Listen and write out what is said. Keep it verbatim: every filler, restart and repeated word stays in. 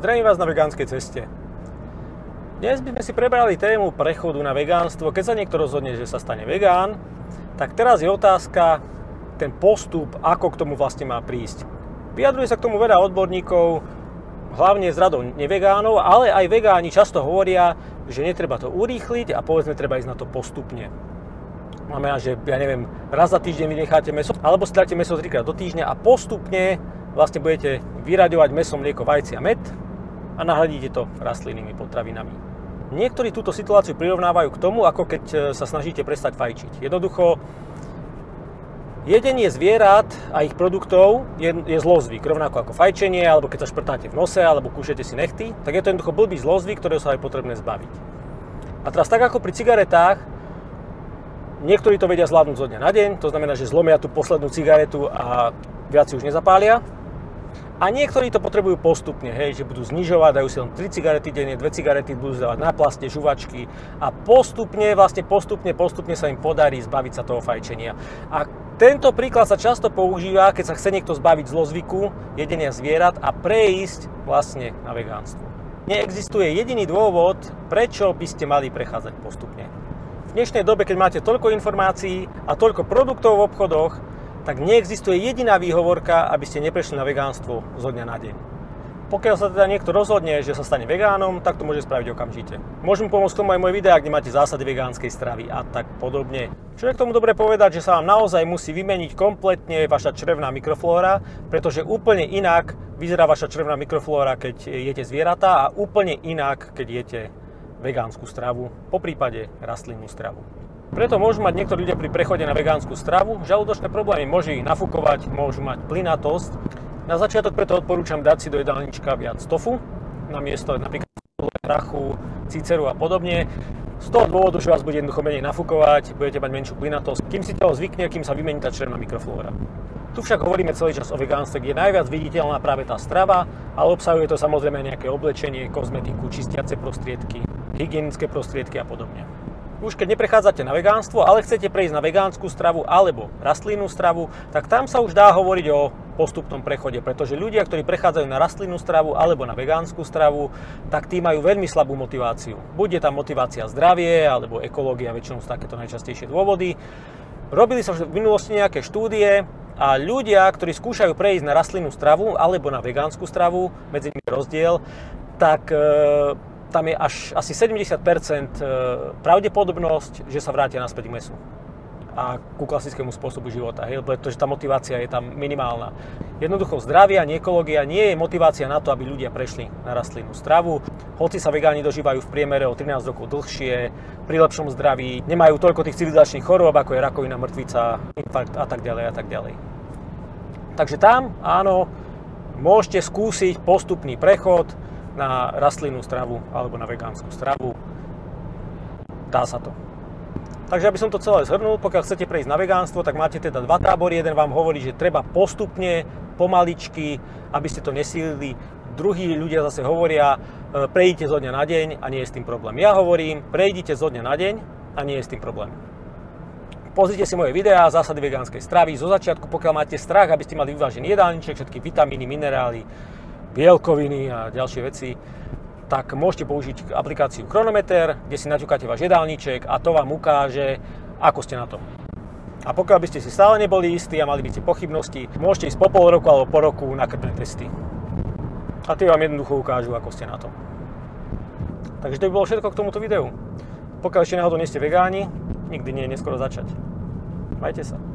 Zdravím vás na vegánskej ceste. Dnes by sme si prebrali tému prechodu na vegánstvo. Keď sa niekto rozhodne, že sa stane vegán, tak teraz je otázka, ten postup, ako k tomu vlastne má prísť. Vyjadruje sa k tomu veľa odborníkov, hlavne z radou nevegánov, ale aj vegáni často hovoria, že netreba to urýchliť a povedzme treba ísť na to postupne. Znamená, že ja neviem, raz za týždeň vynecháte mäso, alebo si dáte mäso trikrát do týždňa a postupne vlastne budete vyraďovať mäso, mlieko, vajci a med a nahradíte to rastlinnými potravinami. Niektorí túto situáciu prirovnávajú k tomu, ako keď sa snažíte prestať fajčiť. Jednoducho, jedenie zvierat a ich produktov je, je zlozvyk, rovnako ako fajčenie, alebo keď sa šprtáte v nose, alebo kúšete si nechty, tak je to jednoducho blbý zlozvyk, ktorého sa je potrebné zbaviť. A teraz tak ako pri cigaretách, niektorí to vedia zvládnuť zo dňa na deň, to znamená, že zlomia tú poslednú cigaretu a viac si už nezapália. A niektorí to potrebujú postupne, hej, že budú znižovať, dajú si len tri cigarety denne, dve cigarety budú zdávať na plaste, žuvačky a postupne, vlastne postupne, postupne sa im podarí zbaviť sa toho fajčenia. A tento príklad sa často používa, keď sa chce niekto zbaviť zlozvyku jedenia zvierat a prejsť vlastne na vegánstvo. Neexistuje jediný dôvod, prečo by ste mali prechádzať postupne. V dnešnej dobe, keď máte toľko informácií a toľko produktov v obchodoch, tak neexistuje jediná výhovorka, aby ste neprešli na vegánstvo zo dňa na deň. Pokiaľ sa teda niekto rozhodne, že sa stane vegánom, tak to môže spraviť okamžite. Môžem pomôcť tomu aj moje videá, kde máte zásady vegánskej stravy a tak podobne. Čo je k tomu dobre povedať, že sa vám naozaj musí vymeniť kompletne vaša črevná mikroflóra, pretože úplne inak vyzerá vaša črevná mikroflóra, keď jete zvieratá a úplne inak, keď jete vegánsku stravu, poprípade rastlinnú stravu. Preto môžu mať niektorí ľudia pri prechode na vegánsku stravu žalúdočné problémy, môže ich nafúkovať, môžu mať plynatosť. Na začiatok preto odporúčam dať si do jedálnička viac tofu, namiesto napríklad hrachu, cíceru a podobne. Z toho dôvodu, že vás bude jednoducho menej nafúkovať, budete mať menšiu plynatosť, kým si telo zvykne, kým sa vymení tá črevná mikroflóra. Tu však hovoríme celý čas o vegánstve, kde je najviac viditeľná práve tá strava, ale obsahuje to samozrejme nejaké oblečenie, kozmetiku, čistiace prostriedky, hygienické prostriedky a podobne. Už keď neprechádzate na vegánstvo, ale chcete prejsť na vegánsku stravu alebo rastlinnú stravu, tak tam sa už dá hovoriť o postupnom prechode, pretože ľudia, ktorí prechádzajú na rastlinnú stravu alebo na vegánsku stravu, tak tí majú veľmi slabú motiváciu. Bude tam motivácia zdravie alebo ekológia, väčšinou sú takéto najčastejšie dôvody. Robili sa v minulosti nejaké štúdie a ľudia, ktorí skúšajú prejsť na rastlinnú stravu alebo na vegánsku stravu, medzi nimi rozdiel, tak e, tam je až asi sedemdesiat percent pravdepodobnosť, že sa vrátia naspäť k mäsu a ku klasickému spôsobu života, hej, pretože tá motivácia je tam minimálna. Jednoducho zdravie a ekológia nie je motivácia na to, aby ľudia prešli na rastlinnú stravu. Hoci sa vegáni dožívajú v priemere o trinásť rokov dlhšie, pri lepšom zdraví, nemajú toľko tých civilizačných chorôb, ako je rakovina, mŕtvica, infarkt a tak ďalej a tak ďalej. Takže tam, áno, môžete skúsiť postupný prechod na rastlinnú stravu alebo na vegánsku stravu. Dá sa to. Takže aby som to celé zhrnul, pokiaľ chcete prejsť na vegánstvo, tak máte teda dva tábory. Jeden vám hovorí, že treba postupne, pomaličky, aby ste to nesílili. Druhí ľudia zase hovoria, prejdite zo dňa na deň a nie je s tým problém. Ja hovorím, prejdite zo dňa na deň a nie je s tým problém. Pozrite si moje videá, zásady vegánskej stravy zo začiatku, pokiaľ máte strach, aby ste mali vyvážený jedálniček, všetky vitamíny, minerály, bielkoviny a ďalšie veci, tak môžete použiť aplikáciu Chronometer, kde si naťukáte váš jedálniček a to vám ukáže, ako ste na tom. A pokiaľ by ste si stále neboli istí a mali by ste pochybnosti, môžete ísť po pol roku alebo po roku na krvné testy. A tie vám jednoducho ukážu, ako ste na tom. Takže to by bolo všetko k tomuto videu. Pokiaľ ešte náhodou nie ste vegáni, nikdy nie je neskoro začať. Majte sa.